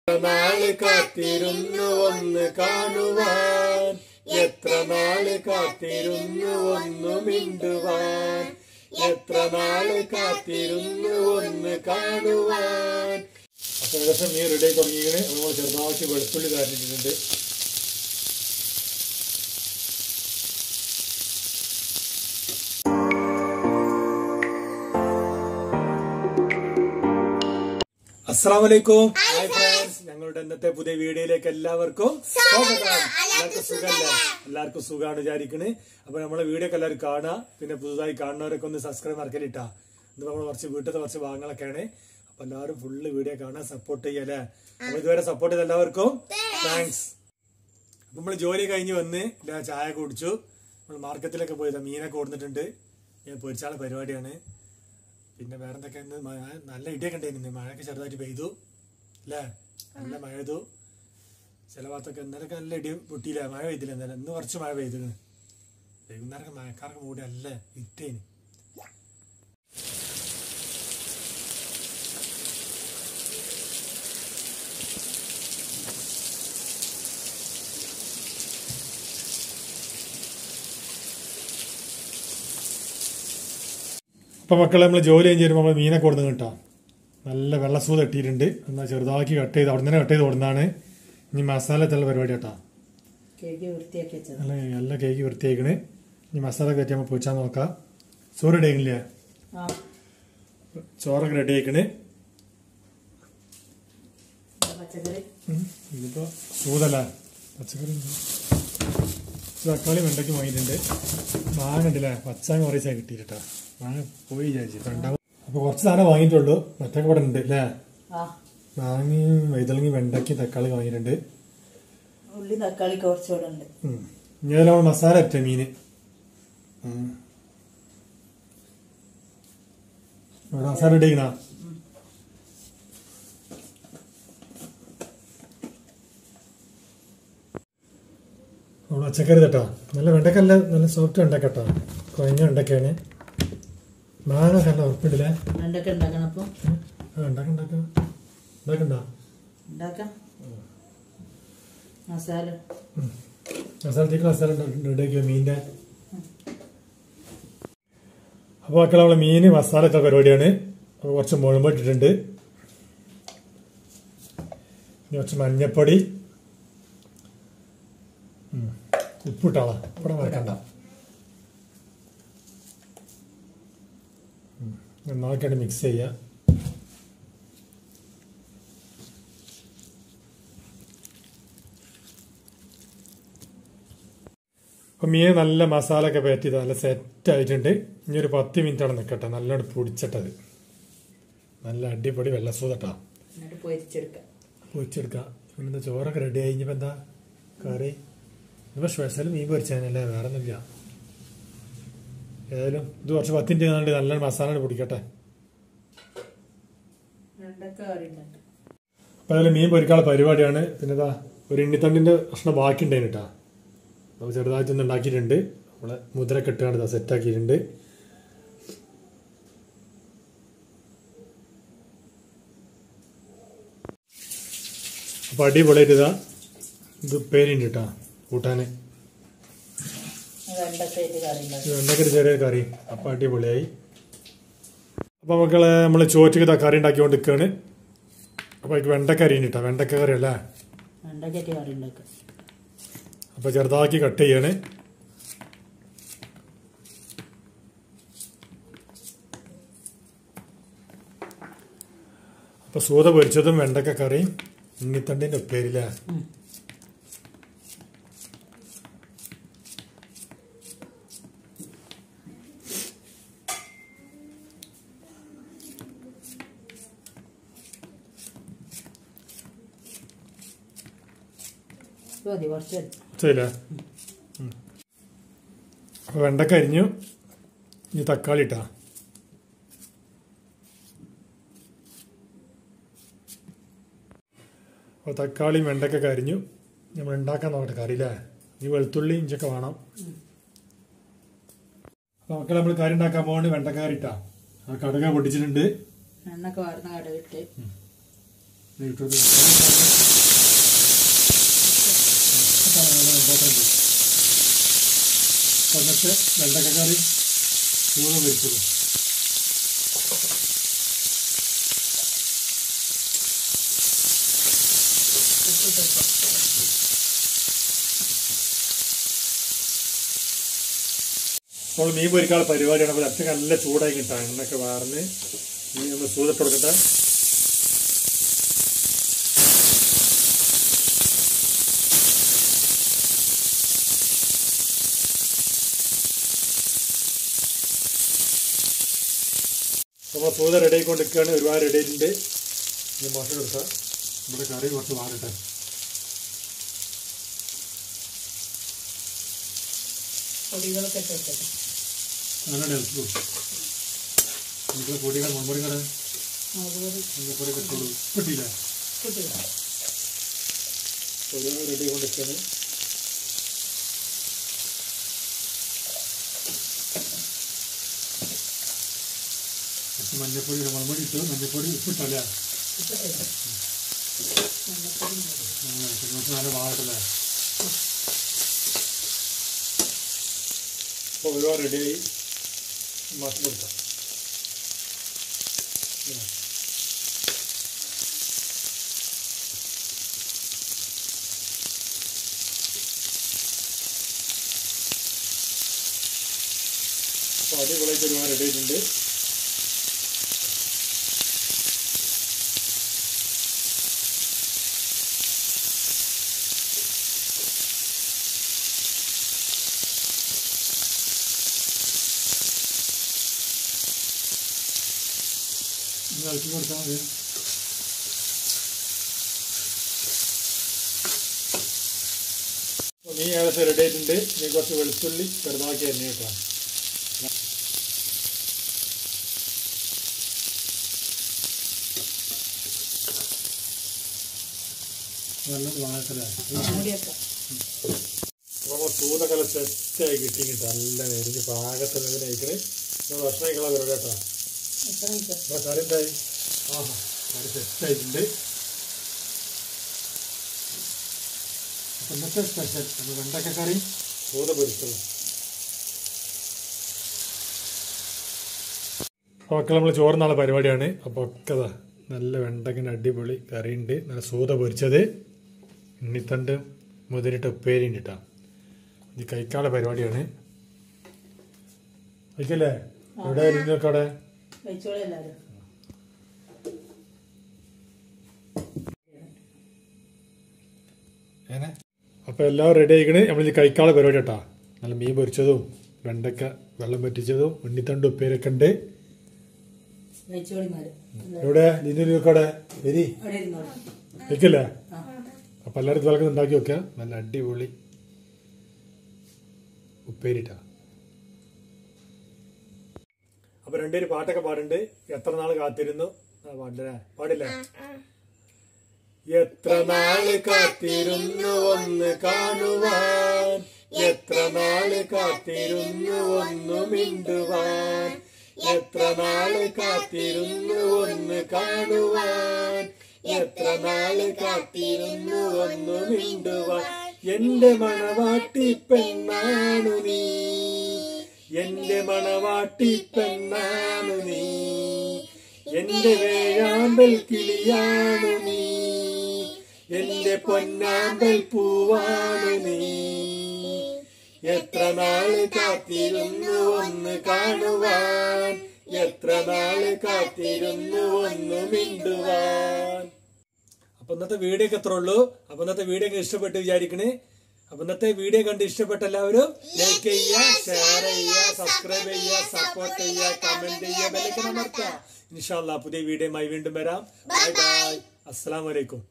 നാള് കാത്തിരുന്നു ഒന്ന് കാണുവാൻ, എത്ര നാള് കാത്തിരുന്നു ഒന്ന് മിണ്ടുവാൻ, എത്ര നാള് കാത്തിരുന്നു ഒന്ന് കാണുവാൻ. അപ്പൊ ഏകദേശം മീൻ റെഡി ആയി തുടങ്ങിയാണ്. നമ്മൾ ചെറുതാക്കി വെളുത്തുള്ളി കാണിച്ചിട്ടുണ്ട്. അസ്സലാമലൈക്കും. ഹായ് ഫ്രണ്ട്സ്, ഞങ്ങളുടെ ഇന്നത്തെ പുതിയ വീഡിയോയിലേക്ക് എല്ലാവർക്കും സ്വാഗതം. എല്ലാവർക്കും സുഖമാണ് വിചാരിക്കണ്. അപ്പൊ നമ്മളെ വീഡിയോ ഒക്കെ എല്ലാവരും കാണുക. പിന്നെ പുതുതായി കാണുന്നവരൊക്കെ ഒന്ന് സബ്സ്ക്രൈബ് മറക്കലിട്ടാ. ഇത് നമ്മൾ കുറച്ച് വീട്ടിലത്തെ കുറച്ച് ഭാഗങ്ങളൊക്കെയാണ്. അപ്പൊ എല്ലാവരും ഫുള്ള് വീഡിയോ കാണാൻ സപ്പോർട്ട് ചെയ്യല്ലേ. അപ്പൊ ഇതുവരെ സപ്പോർട്ട് ചെയ്ത എല്ലാവർക്കും താങ്ക്സ്. അപ്പൊ നമ്മള് ജോലി കഴിഞ്ഞ് വന്ന് ചായ കുടിച്ചു. നമ്മൾ മാർക്കറ്റിലൊക്കെ പോയത് മീനൊക്കെ കൊടുത്തിട്ടുണ്ട്. ഞാൻ പൊരിച്ചാളെ പരിപാടിയാണ്. പിന്നെ വേറെ എന്തൊക്കെ നല്ല ഇടിയൊക്കെ ഉണ്ടായിരുന്നു. മഴയൊക്കെ ചെറുതായിട്ട് പെയ്തു അല്ലേ, നല്ല മഴ പെയ്തു. ചില ഭാഗത്തൊക്കെ ഇന്നലൊക്കെ നല്ല ഇടി പൊട്ടിയില്ല, മഴ പെയ്തില്ല. എന്നാലും ഇന്ന് കുറച്ച് മഴ പെയ്തിരുന്നു. വൈകുന്നേരമൊക്കെ മഴക്കാർക്ക് മൂടി നല്ല ഇട്ടേന്. അപ്പൊ മക്കളെ നമ്മൾ ജോലി കഴിഞ്ഞ് വരുമ്പോൾ നമ്മൾ മീനെ കൊടുന്ന് കിട്ടാം. നല്ല വെള്ളസൂത് കെട്ടിയിട്ടുണ്ട്. എന്നാൽ ചെറുതാക്കി കട്ട് ചെയ്ത് അവിടെ തന്നെ കട്ട് ചെയ്ത് കൊടുന്നാണ്. ഇനി മസാല എത്തുള്ള പരിപാടി കേട്ടാ. നല്ല കേക്ക് വൃത്തിയാക്കണ്. ഇനി മസാല കയറ്റി നമ്മൾ പൊരിച്ചാൽ നോക്കാം. ചോറ് റെഡി ആക്കില്ലേ? ചോറൊക്കെ റെഡി ആക്കണ്. ഇതിപ്പോ സൂതല്ല, പച്ചക്കറി. തക്കാളി വെണ്ടയ്ക്ക് വാങ്ങിയിട്ടുണ്ട്. മാങ്ങ ഉണ്ടല്ലേ, പച്ചാങ്ങ കുറച്ചാൽ കിട്ടിയിട്ടാ. മാങ്ങ പോയി വിചാരിച്ചു ഉണ്ടാവും. അപ്പൊ കുറച്ച് സാധനം വാങ്ങിയിട്ടുള്ളൂ. മറ്റൊക്കെ ഇവിടെ ഉണ്ട് അല്ലേ. മാങ്ങയും വൈതളങ്ങി വെണ്ടയ്ക്ക് തക്കാളി വാങ്ങിയിട്ടുണ്ട്. ഉള്ളി തക്കാളി കുറച്ചുകൂടെ ഉണ്ട്. ഇങ്ങനെ മസാല അറ്റ മീന് മസാല റെഡി ആക്കണ. നമ്മൾ പച്ചക്കറി തട്ടാ. നല്ല വെണ്ടക്കല്ല, നല്ല സോഫ്റ്റ് വെണ്ടക്കട്ടാ. കുഴഞ്ഞ വെണ്ടക്കയാണ്. മാങ്ങ നല്ല ഉറപ്പിട്ടില്ലേ. വെണ്ടക്ക ഉണ്ടാക്കണം. അപ്പൊ മസാലത്തേക്ക് മസാല റെഡിയാക്കിയോ മീനിന്റെ. അപ്പൊ മക്കളെ നമ്മളെ മീന് മസാല ഒക്കെ പരിപാടിയാണ്. അപ്പൊ കുറച്ച് മുളക് ഇട്ടിട്ടുണ്ട്. കുറച്ച് മഞ്ഞപ്പൊടി, ഉപ്പിട്ടാളാ. ഇവിടെ വറക്കണ്ട. നന്നായിട്ട് മിക്സ് ചെയ്യാം. അപ്പൊ മീൻ നല്ല മസാല ഒക്കെ പറ്റി നല്ല സെറ്റ് ആയിട്ടുണ്ട്. ഇനി ഒരു 10 മിനിറ്റ് അവിടെ നിൽക്കട്ടെ. നല്ലോണം പൊടിച്ചിട്ടത് നല്ല അടിപൊളി വെള്ളസൂതട്ടാ. പൊരിച്ചെടുക്കാം. പിന്നെ ചോറൊക്കെ റെഡി ആയി. ഇനിയിപ്പോ എന്താ കറി? ഇപ്പൊ സ്പെഷ്യൽ മീൻ പൊരിച്ചാനല്ലേ, വേറെ ഒന്നുമില്ല. ഏതായാലും ഇത് കുറച്ച് 10 മിനിറ്റ് നല്ല മസാല പൊടിക്കട്ടെ. അപ്പൊ അതിൽ മീൻ പൊരിക്കാനുള്ള പരിപാടിയാണ്. പിന്നെ ഇതാ ഒരു ഇണ്ണിത്തണ്ടിന്റെ കഷ്ണം ബാക്കി ഉണ്ടായിട്ടാ. നമ്മൾ ചെറുതായിട്ടൊന്നും ഉണ്ടാക്കിയിട്ടുണ്ട്. നമ്മളെ മുദ്ര കെട്ടുകാണ്ട് സെറ്റ് ആക്കിയിട്ടുണ്ട്. അപ്പൊ അടിപൊളിയായിട്ട് ഇതാ ഇത് പേരുണ്ട് കേട്ടാ കൂട്ടാന്. വെണ്ടക്ക ചെറിയ കറി. അപ്പൊ അടിപൊളിയായി. അപ്പൊ മക്കളെ നമ്മള് ചോറ്റക്ക് കറി ഉണ്ടാക്കിക്കൊണ്ട് നിൽക്കുകയാണ്. അപ്പൊ വെണ്ടക്ക അരി കിട്ടാ. വെണ്ടക്ക കറി അല്ലേ. അപ്പൊ ചെറുതാക്കി കട്ട് ചെയ്യാണ്. അപ്പൊ സൂത പൊരിച്ചതും വെണ്ടക്ക കറിയും ഇണ്ണിത്തണ്ടിന്റെ ഉപ്പേരില്ലേ. അപ്പൊ വെണ്ടക്ക അരിഞ്ഞു. ഇനി തക്കാളി ഇട്ടാ. അപ്പൊ തക്കാളിയും വെണ്ടക്കൊക്കെ അരിഞ്ഞു. നമ്മൾ ഉണ്ടാക്കാൻ നോക്കട്ടെ കറി അല്ലേ. ഇനി വെളുത്തുള്ളി ഇഞ്ചൊക്കെ വേണം. അപ്പൊ മക്കളെ നമ്മൾ കറി ഉണ്ടാക്കാൻ പോകണ്ട്. വെണ്ടക്ക കറി ഇട്ടാ. ആ കടുക പൊട്ടിച്ചിട്ടുണ്ട്. എണ്ണൊക്കെ വാർന്ന കടുകിട്ട് എന്നിട്ട് വെണ്ടക്കക്കറി ചൂട് പൊരിച്ചത്. നമ്മൾ മീൻ പൊരിക്കാനുള്ള പരിപാടിയാണ്. അപ്പോൾ അച്ഛൻ നല്ല ചൂടായി കിട്ടാം. എണ്ണൊക്കെ വാർന്ന് മീൻ നമ്മൾ സൂതിട്ട് കൊടുക്കട്ടെ. നമ്മൾ സൂത റെഡി ആയിക്കൊണ്ടിരിക്കുകയാണ്. ഒരുപാട് റെഡി ആയിട്ടുണ്ട്. ഇനി മുട്ട എടുക്കാം. നമ്മുടെ കറി കുറച്ച് വാടട്ടെ. പൊടികളൊക്കെ ചേർക്കട്ടെ. അങ്ങനെ നമുക്ക് പൊടികൾ മൺപൊടി കട പൊടി കെട്ടുള്ളൂ. കിട്ടിയില്ല. ഒരുപാട് റെഡി ആയിക്കൊണ്ടിരിക്കുകയാണ്. മഞ്ഞപ്പൊടി മൺപൊടി ഇട്ടു. മഞ്ഞപ്പൊടി ഉപ്പിട്ടല്ലേ? നല്ല വാഴട്ടല്ലേ? അപ്പോൾ ഒരുപാട് റെഡിയായി. മാറ്റി കൊടുക്കാം. അപ്പോൾ അടിപൊളിയായിട്ട് ഒരുപാട് റെഡി ആയിട്ടുണ്ട്. ഇളക്കി കൊടുത്താൽ മതി. മീൻ ഏകദേശം റെഡി ആയിട്ടുണ്ട്. ഇനി കുറച്ച് വെളുത്തുള്ളി ചെറുതാക്കി അരിഞ്ഞിട്ടാണ്. നല്ല വാഴക്കല നമ്മൾ ചൂടൊക്കെ സെറ്റായി കിട്ടി കിട്ടും. നല്ല നെരിഞ്ഞ് പാകത്തിന് കഴിക്കണേ. നമ്മൾ ഭക്ഷണം കഴിക്കാൻ വരും കേട്ടോ. കറി എന്തായി? ആഹാ, കറി സെറ്റായിട്ടുണ്ട്. അപ്പം ഇന്നത്തെ സ്പെഷ്യൽ നമ്മൾ വെണ്ടക്കക്കറി ചൂത പൊരിച്ചത്. ഒക്കെ നമ്മൾ ചോറുന്നാളെ പരിപാടിയാണ്. അപ്പോൾ ഒക്കെ നല്ല വെണ്ടക്കിൻ്റെ അടിപൊളി കറിയുണ്ട്. നല്ല സൂത പൊരിച്ചത്, ഉണ്ണിത്തണ്ട് മുതിരിട്ട് ഉപ്പേരി ഉണ്ട് കേട്ടോ. ഇത് കഴിക്കാനുള്ള പരിപാടിയാണ്. കഴിക്കല്ലേ? എവിടെ നിങ്ങൾക്ക് അവിടെ? അപ്പോൾ എല്ലാവരും റെഡി ആയിക്കണ്. നമ്മളിത് കഴിക്കാനുള്ള പരിപാടി കേട്ടോ. നല്ല മീൻ പൊരിച്ചതും വെണ്ടക്ക വെള്ളം പറ്റിച്ചതും ഉണ്ണിത്തണ്ട് ഉപ്പേരൊക്കെ ഉണ്ട്. എവിടെ ലിനുക്കടെ വരി വെക്കല്ലേ? അപ്പം എല്ലാവരും ഇതുപോലെ ഉണ്ടാക്കി വെക്കുക. നല്ല അടിപൊളി ഉപ്പേരിട്ടാ. അപ്പൊ രണ്ടുപേര് പാട്ടൊക്കെ പാടുണ്ട്. എത്ര നാള് കാത്തിരുന്നു പാടില്ലേ? പാടില്ലേ? എത്ര നാള് കാത്തിരുന്നു ഒന്ന് കാണുവാൻ, എത്ര നാള് കാത്തിരുന്നു ഒന്ന് മിണ്ടുവാൻ, എത്ര നാള് കാത്തിരുന്നു ഒന്ന് കാണുവാൻ, എത്ര നാള് കാത്തിരുന്നു ഒന്ന് മിണ്ടുവാൻ. എന്റെ മണവാട്ടി പെണ്ണാണു നീ, എന്റെ മണവാട്ടി പെണ്ണാണു നീ, എന്റെ വേഴാമ്പൽ കിളിയാണു നീ, എന്റെ പൊന്നാമ്പൽ പൂവാണു നീ. എത്ര നാള് കാത്തിരുന്നു ഒന്ന് കാണുവാൻ, എത്ര നാള് കാത്തിരുന്നു ഒന്ന് മിണ്ടുവാൻ. അപ്പൊ ഇന്നത്തെ വീഡിയോ ഒക്കെ എത്ര ഉള്ളൂ. അപ്പൊ ഇന്നത്തെ വീഡിയോ ഒക്കെ ഇഷ്ടപ്പെട്ട് വിചാരിക്കണേ. അപ്പൊ ഇന്നത്തെ വീഡിയോ കണ്ട് ഇഷ്ടപ്പെട്ട എല്ലാവരും ലൈക്ക് ചെയ്യുക, ഷെയർ ചെയ്യുക, സബ്സ്ക്രൈബ് ചെയ്യുക, സപ്പോർട്ട് ചെയ്യുക, കമന്റ് ചെയ്യുക, ബെല്ലൈക്കൺ അമർത്തുക. ഇൻഷാ അല്ലാഹ് പുതിയ വീഡിയോയുമായി വീണ്ടും വരാം. Bye bye. അസ്സലാമു അലൈക്കും.